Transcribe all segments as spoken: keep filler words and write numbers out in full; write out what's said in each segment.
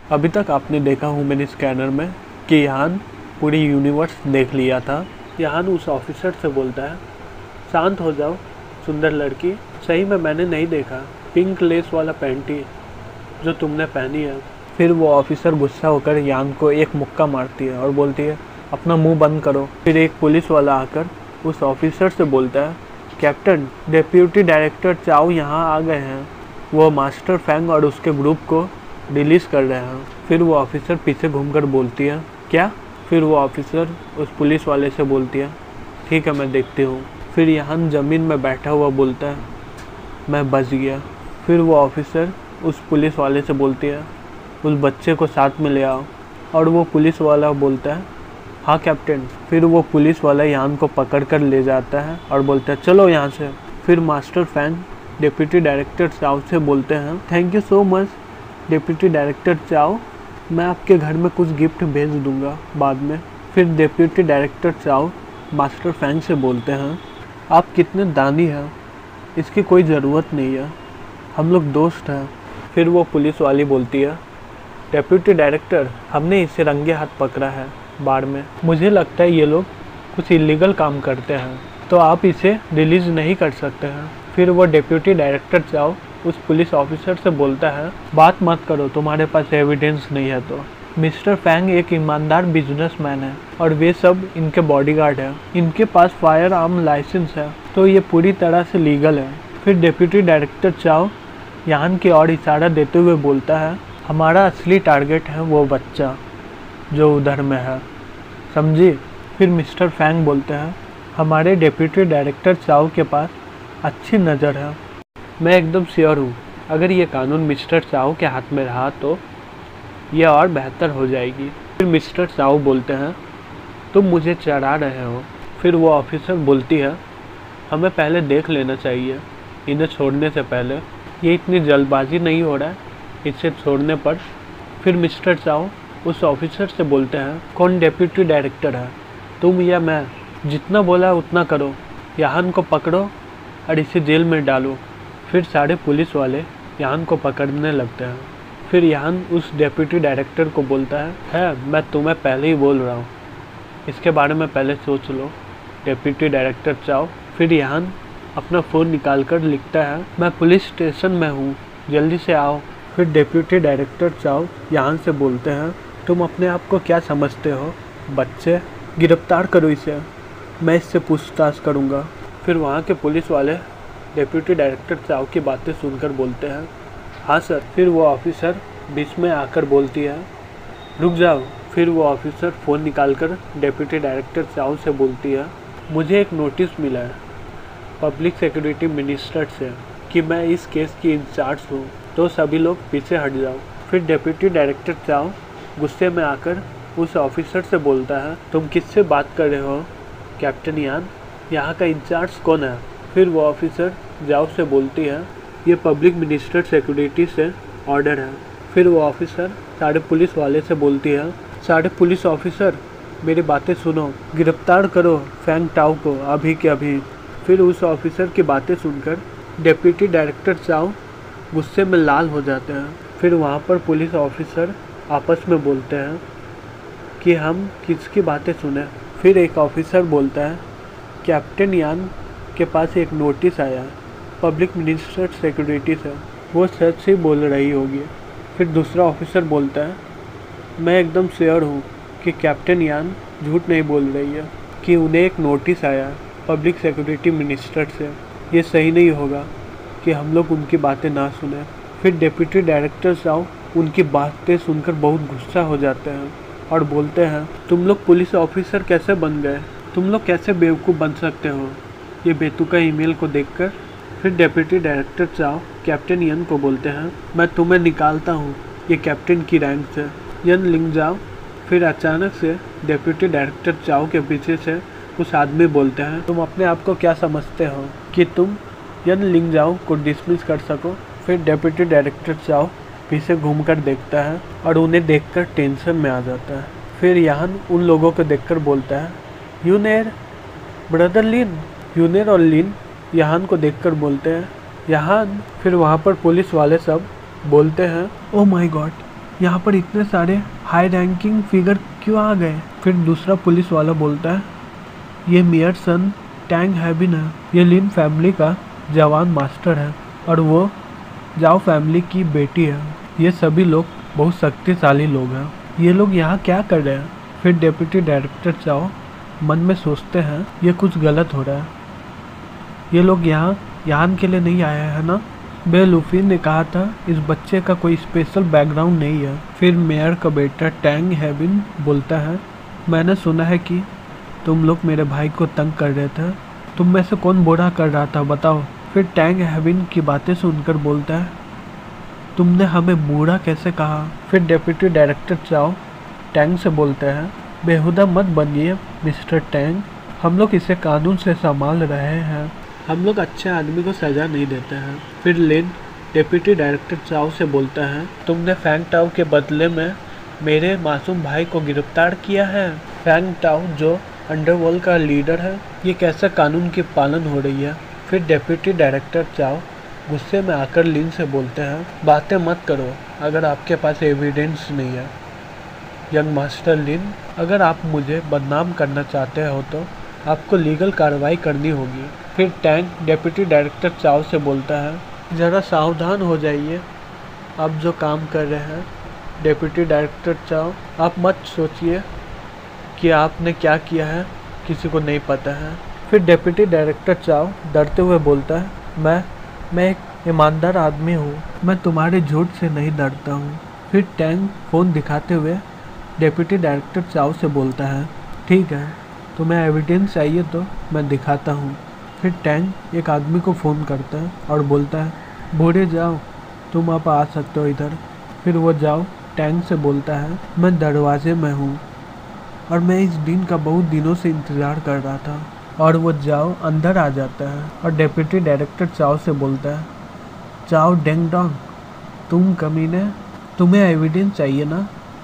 अभी तक आपने देखा ह्यूमन स्कैनर में कि यान पूरी यूनिवर्स देख लिया था। यान उस ऑफिसर से बोलता है, शांत हो जाओ सुंदर लड़की, सही में मैंने नहीं देखा पिंक लेस वाला पैंटी जो तुमने पहनी है। फिर वो ऑफिसर गुस्सा होकर यान को एक मुक्का मारती है और बोलती है, अपना मुंह बंद करो। फिर एक पुलिस वाला आकर उस ऑफिसर से बोलता है, कैप्टन डिप्टी डायरेक्टर चाओ यहाँ आ गए हैं, वो मास्टर फैंग और उसके ग्रुप को रिलीज़ कर रहे हैं। फिर वो ऑफिसर पीछे घूमकर बोलती है, क्या? फिर वो ऑफिसर उस पुलिस वाले से बोलती है, ठीक है मैं देखती हूँ। फिर यहाँ ज़मीन में बैठा हुआ बोलता है, मैं बच गया। फिर वो ऑफिसर उस पुलिस वाले से बोलती है, उस बच्चे को साथ में ले आओ। और वो पुलिस वाला बोलता है, हाँ कैप्टन। फिर वो पुलिस वाला यान को पकड़ कर ले जाता है और बोलता है, चलो यहाँ से। फिर master Fang deputy director Chao से बोलते हैं, thank you so much deputy director Chao, मैं आपके घर में कुछ गिफ्ट भेज दूंगा बाद में। फिर deputy director Chao master Fang से बोलते हैं, आप कितने दानी हैं, इसकी कोई ज़रूरत नहीं है, हम लोग दोस्त हैं। फिर वो पुलिस वाली बोलती है, डिप्टी डायरेक्टर हमने इसे रंगे हाथ पकड़ा है बार में, मुझे लगता है ये लोग कुछ इलीगल काम करते हैं, तो आप इसे रिलीज़ नहीं कर सकते हैं। फिर वो डिप्टी डायरेक्टर चाओ उस पुलिस ऑफिसर से बोलता है, बात मत करो, तुम्हारे पास एविडेंस नहीं है तो। मिस्टर फैंग एक ईमानदार बिजनेसमैन है और वे सब इनके बॉडीगार्ड हैं, इनके पास फायर आर्म लाइसेंस है, तो ये पूरी तरह से लीगल है। फिर डिप्टी डायरेक्टर चाओ यान की ओर इशारा देते हुए बोलता है, हमारा असली टारगेट है वो बच्चा जो उधर में है, समझी? फिर मिस्टर फैंग बोलते हैं, हमारे डिप्टी डायरेक्टर चाओ के पास अच्छी नज़र है, मैं एकदम श्योर हूँ अगर ये कानून मिस्टर चाओ के हाथ में रहा तो ये और बेहतर हो जाएगी। फिर मिस्टर चाओ बोलते हैं, तुम मुझे चढ़ा रहे हो। फिर वो ऑफिसर बोलती है, हमें पहले देख लेना चाहिए इन्हें छोड़ने से पहले, ये इतनी जल्दबाजी नहीं हो रहा है इसे छोड़ने पर। फिर मिस्टर चाओ उस ऑफिसर से बोलते हैं, कौन डिप्टी डायरेक्टर है, तुम या मैं? जितना बोला उतना करो, यान को पकड़ो और इसे जेल में डालो। फिर सारे पुलिस वाले यान को पकड़ने लगते हैं। फिर यान उस डिप्टी डायरेक्टर को बोलता है, है मैं तुम्हें पहले ही बोल रहा हूँ, इसके बारे में पहले सोच लो डिप्टी डायरेक्टर चाओ। फिर यान अपना फ़ोन निकाल कर लिखता है, मैं पुलिस स्टेशन में हूँ, जल्दी से आओ। फिर डिप्टी डायरेक्टर चाओ यान से बोलते हैं, तुम अपने आप को क्या समझते हो बच्चे, गिरफ्तार करो इसे, मैं इससे पूछताछ करूँगा। फिर वहाँ के पुलिस वाले डिप्टी डायरेक्टर चाओ की बातें सुनकर बोलते हैं, हाँ सर। फिर वो ऑफिसर बीच में आकर बोलती है, रुक जाओ। फिर वो ऑफिसर फ़ोन निकालकर डिप्टी डायरेक्टर चाओ से बोलती है, मुझे एक नोटिस मिला है पब्लिक सिक्योरिटी मिनिस्टर से कि मैं इस केस की इंचार्ज हूँ, तो सभी लोग पीछे हट जाओ। फिर डिप्टी डायरेक्टर चाओ गुस्से में आकर उस ऑफिसर से बोलता है, तुम किससे बात कर रहे हो कैप्टन यान, यहाँ का इंचार्ज कौन है? फिर वो ऑफिसर जाओ से बोलती है, ये पब्लिक मिनिस्टर सिक्योरिटी से ऑर्डर है। फिर वो ऑफिसर सारे पुलिस वाले से बोलती है, सारे पुलिस ऑफिसर मेरी बातें सुनो, गिरफ्तार करो फैंग टाओ को अभी के अभी। फिर उस ऑफिसर की बातें सुनकर डिप्टी डायरेक्टर चाओ गुस्से में लाल हो जाते हैं। फिर वहाँ पर पुलिस ऑफिसर आपस में बोलते हैं कि हम किसकी बातें सुने। फिर एक ऑफिसर बोलता है, कैप्टन यान के पास एक नोटिस आया पब्लिक मिनिस्टर सिक्योरिटी से, वो सच ही बोल रही होगी। फिर दूसरा ऑफिसर बोलता है, मैं एकदम श्योर हूँ कि कैप्टन यान झूठ नहीं बोल रही है कि उन्हें एक नोटिस आया पब्लिक सिक्योरिटी मिनिस्टर से, ये सही नहीं होगा कि हम लोग उनकी बातें ना सुने। फिर डिप्टी डायरेक्टर चाओ उनकी बातें सुनकर बहुत गुस्सा हो जाते हैं और बोलते हैं, तुम लोग पुलिस ऑफिसर कैसे बन गए, तुम लोग कैसे बेवकूफ़ बन सकते हो ये बेतुका ईमेल को देखकर। फिर deputy director Chao captain Yan को बोलते हैं, मैं तुम्हें निकालता हूँ ये कैप्टन की रैंक से, यन लिंग जाओ। फिर अचानक से डिप्टी डायरेक्टर चाओ के पीछे से उस आदमी बोलते हैं, तुम अपने आप को क्या समझते हो कि तुम यन लिंग जाओ को डिसमिस कर सको। फिर डिप्टी डायरेक्टर चाओ पीछे घूमकर देखता है और उन्हें देखकर टेंशन में आ जाता है। फिर यान उन लोगों को देखकर बोलता है, यूनेर ब्रदर लिन। यूनेर और लिन यान को देखकर बोलते हैं, यान। फिर वहाँ पर पुलिस वाले सब बोलते हैं, ओह माय गॉड यहाँ पर इतने सारे हाई रैंकिंग फिगर क्यों आ गए? फिर दूसरा पुलिस वाला बोलता है, ये मेयर सन टैंग हैबिन है, ये लिन फैमिली का जवान मास्टर है और वो जाओ फैमिली की बेटी है। ये सभी लोग बहुत शक्तिशाली लोग हैं। ये लोग यहाँ क्या कर रहे हैं? फिर डिप्टी डायरेक्टर चाओ मन में सोचते हैं, ये कुछ गलत हो रहा है। ये लोग यहाँ यान के लिए नहीं आए हैं ना? बे लूफी ने कहा था इस बच्चे का कोई स्पेशल बैकग्राउंड नहीं है। फिर मेयर का बेटा टैंग हैबिन बोलता है, मैंने सुना है कि तुम लोग मेरे भाई को तंग कर रहे थे। तुम में से कौन बुरा कर रहा था बताओ? फिर टैंग हैबिन की बातें सुनकर बोलता है, तुमने हमें बुरा कैसे कहा? फिर डिप्टी डायरेक्टर चाओ टैंग से बोलते हैं, बेहुदा मत बनिए मिस्टर टैंग, हम लोग इसे कानून से संभाल रहे हैं, हम लोग अच्छे आदमी को सजा नहीं देते हैं। फिर लिन डिप्टी डायरेक्टर चाओ से बोलता है, तुमने फैंग टाओ के बदले में मेरे मासूम भाई को गिरफ्तार किया है। फैंग टाओ जो अंडरवर्ल्ड का लीडर है, ये कैसे कानून की पालन हो रही है? फिर डिप्टी डायरेक्टर चाओ गुस्से में आकर लिन से बोलते हैं, बातें मत करो अगर आपके पास एविडेंस नहीं है। यंग मास्टर लिन, अगर आप मुझे बदनाम करना चाहते हो तो आपको लीगल कार्रवाई करनी होगी। फिर टैंग डिप्टी डायरेक्टर चाओ से बोलता है, ज़रा सावधान हो जाइए आप जो काम कर रहे हैं। डिप्टी डायरेक्टर चाओ, आप मत सोचिए कि आपने क्या किया है, किसी को नहीं पता है। फिर डिप्टी डायरेक्टर चाओ डरते हुए बोलता है, मैं मैं एक ईमानदार आदमी हूँ, मैं तुम्हारे झूठ से नहीं डरता हूँ। फिर टैंग फ़ोन दिखाते हुए डिप्टी डायरेक्टर चाओ से बोलता है, ठीक है तुम्हें एविडेंस चाहिए तो मैं दिखाता हूँ। फिर टैंग एक आदमी को फ़ोन करता है और बोलता है, बूढ़े जाओ तुम आप आ सकते हो इधर। फिर वो जाओ टैंग से बोलता है, मैं दरवाजे में हूँ और मैं इस दिन का बहुत दिनों से इंतज़ार कर रहा था। और वो जाओ अंदर आ जाता है और डिप्टी डायरेक्टर चाओ से बोलता है, चाओ डेंग डोंग तुम कमीने, तुम्हें एविडेंस चाहिए ना,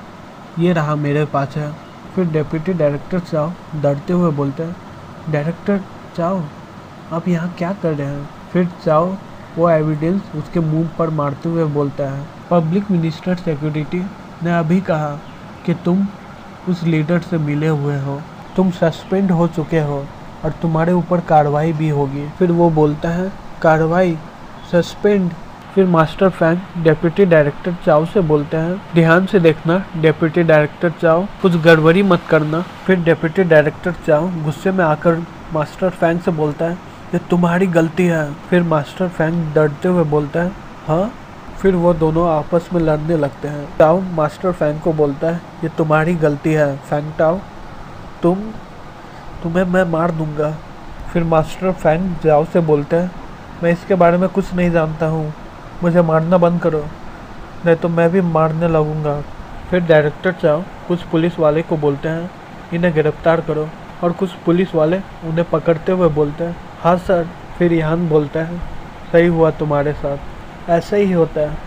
ये रहा मेरे पास है। फिर डिप्टी डायरेक्टर चाओ डरते हुए बोलते हैं, डायरेक्टर चाओ आप यहाँ क्या कर रहे हैं? फिर चाओ वो एविडेंस उसके मुंह पर मारते हुए बोलता है, पब्लिक मिनिस्टर सिक्योरिटी ने अभी कहा कि तुम उस लीडर से मिले हुए हो, तुम सस्पेंड हो चुके हो और तुम्हारे ऊपर कार्रवाई भी होगी। फिर वो बोलता है, कार्रवाई, सस्पेंड? फिर master Fang deputy director Chao से बोलते हैं, ध्यान से देखना डिप्टी डायरेक्टर चाओ, कुछ गड़बड़ी मत करना। फिर डिप्टी डायरेक्टर चाओ गुस्से में आकर मास्टर फैंग से बोलता है, ये तुम्हारी गलती है। फिर मास्टर फैंग डरते हुए बोलता है, हाँ? फिर वो दोनों आपस में लड़ने लगते हैं। चाओ मास्टर फैंग को बोलता है, ये तुम्हारी गलती है फैंग टाओ, तुम तुम्हें मैं मार दूंगा। फिर मास्टर फैंग जाओ से बोलते हैं, मैं इसके बारे में कुछ नहीं जानता हूँ, मुझे मारना बंद करो नहीं तो मैं भी मारने लगूंगा। फिर डायरेक्टर चाओ कुछ पुलिस वाले को बोलते हैं, इन्हें गिरफ्तार करो, और कुछ पुलिस वाले उन्हें पकड़ते हुए बोलते हैं, हाँ सर। फिर यान बोलता है, सही हुआ तुम्हारे साथ, ऐसा ही होता है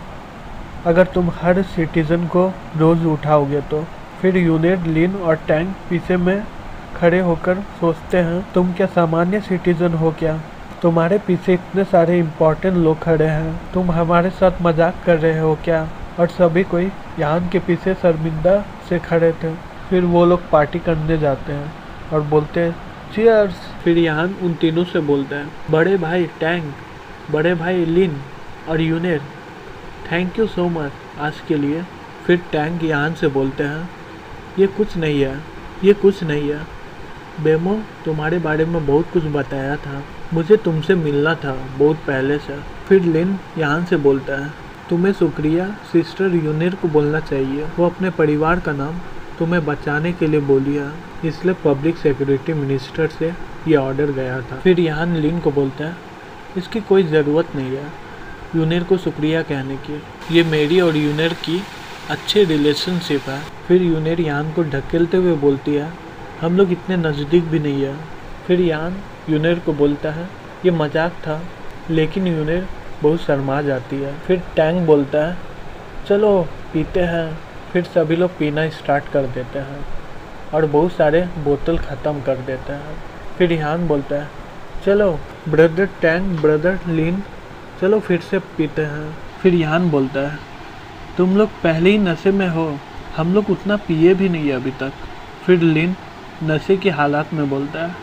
अगर तुम हर सिटीज़न को रोज़ उठाओगे तो। फिर यूनिट लिन और टैंग पीछे में खड़े होकर सोचते हैं, तुम क्या सामान्य सिटीज़न हो क्या? तुम्हारे पीछे इतने सारे इम्पोर्टेंट लोग खड़े हैं, तुम हमारे साथ मजाक कर रहे हो क्या? और सभी कोई यान के पीछे शर्मिंदा से खड़े थे। फिर वो लोग पार्टी करने जाते हैं और बोलते हैं, चीयर्स। फिर यान उन तीनों से बोलता है, बड़े भाई टैंग, बड़े भाई लिन और unit, thank you so much आज के लिए। फिर टैंग यान से बोलते हैं, ये कुछ नहीं है, ये कुछ नहीं है बेमो, तुम्हारे बारे में बहुत कुछ बताया था, मुझे तुमसे मिलना था बहुत पहले से। फिर लिन यान से बोलता है, तुम्हें शुक्रिया सिस्टर यूनिर को बोलना चाहिए, वो अपने परिवार का नाम तुम्हें बचाने के लिए बोली है, इसलिए पब्लिक सिक्योरिटी मिनिस्टर से ये ऑर्डर गया था। फिर यान लिन को बोलता है, इसकी कोई ज़रूरत नहीं है यूनिर को शुक्रिया कहने की, ये मेरी और यूनिर की अच्छे रिलेशनशिप है। फिर यूनिर यान को ढकेलते हुए बोलती है, हम लोग इतने नज़दीक भी नहीं है। फिर यान यूनिर को बोलता है, ये मजाक था, लेकिन यूनिर बहुत शर्मा जाती है। फिर टैंग बोलता है, चलो पीते हैं। फिर सभी लोग पीना स्टार्ट कर देते हैं और बहुत सारे बोतल ख़त्म कर देते हैं। फिर यान बोलता है, चलो ब्रदर टैंग, ब्रदर लिन, चलो फिर से पीते हैं। फिर यान बोलता है, तुम लोग पहले ही नशे में हो, हम लोग उतना पिए भी नहीं अभी तक। फिर लिन नशे की हालात में बोलता है,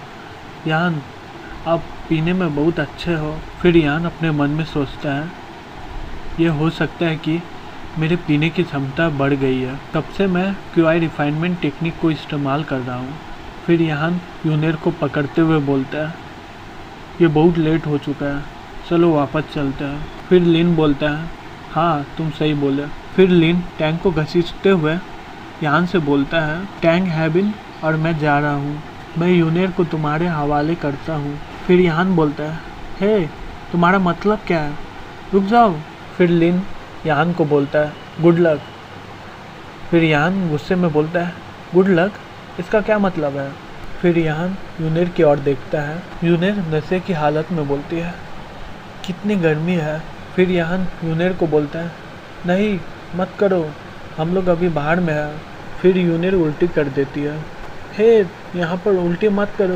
यान आप पीने में बहुत अच्छे हो। फिर यान अपने मन में सोचता है, ये हो सकता है कि मेरे पीने की क्षमता बढ़ गई है, तब से मैं क्यू आई रिफाइनमेंट टेक्निक को इस्तेमाल कर रहा हूँ। फिर यान यूनेर को पकड़ते हुए बोलता है, ये बहुत लेट हो चुका है, चलो वापस चलते हैं। फिर लिन बोलता है, हाँ तुम सही बोले। फिर लिन टैंक को घसीटते हुए यान से बोलता है, टैंक हैबिन और मैं जा रहा हूँ, मैं यूनेर को तुम्हारे हवाले करता हूँ। फिर यान बोलता है, हे तुम्हारा मतलब क्या है, रुक जाओ। फिर लिन यान को बोलता है, गुड लक। फिर यान गुस्से में बोलता है, गुड लक, इसका क्या मतलब है। फिर यान यूनेर की ओर देखता है। यूनेर नशे की हालत में बोलती है, कितनी गर्मी है। फिर यान यूनेर को बोलता है, नहीं मत करो, हम लोग अभी बाहर में हैं। फिर यूनेर उल्टी कर देती है, हे यहाँ पर उल्टी मत करो,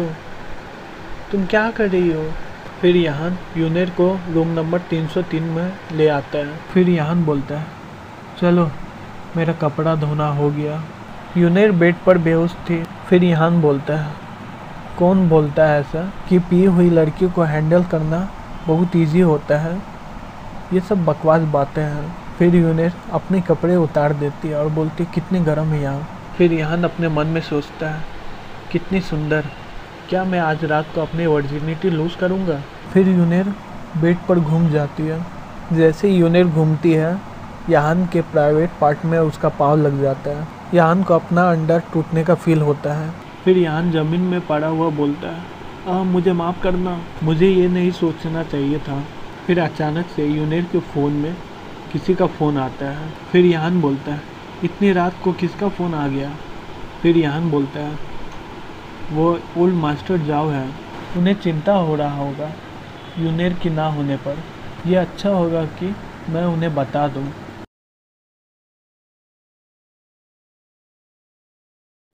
तुम क्या कर रही हो। फिर यान यूनेर को रूम नंबर तीन सौ तीन में ले आता है। फिर यान बोलता है, चलो मेरा कपड़ा धोना हो गया। यूनेर बेड पर बेहोश थी। फिर यान बोलता है, कौन बोलता है ऐसा कि पी हुई लड़की को हैंडल करना बहुत इजी होता है, ये सब बकवास बातें हैं। फिर यूनेर अपने कपड़े उतार देती है और बोलती है, कितनी गर्म है यहाँ। फिर यान अपने मन में सोचता है, कितनी सुंदर, क्या मैं आज रात को अपनी वर्जिनिटी लूज़ करूँगा। फिर यूनेर बेड पर घूम जाती है। जैसे ही यूनेर घूमती है, यान के प्राइवेट पार्ट में उसका पाँव लग जाता है। यान को अपना अंडा टूटने का फील होता है। फिर यान ज़मीन में पड़ा हुआ बोलता है, आ, मुझे माफ़ करना, मुझे ये नहीं सोचना चाहिए था। फिर अचानक से यूनेर के फ़ोन में किसी का फ़ोन आता है। फिर यान बोलता है, इतनी रात को किसका फ़ोन आ गया। फिर यान बोलता है, वो ओल्ड मास्टर जाओ है, उन्हें चिंता हो रहा होगा यूनेर की ना होने पर, यह अच्छा होगा कि मैं उन्हें बता दूं।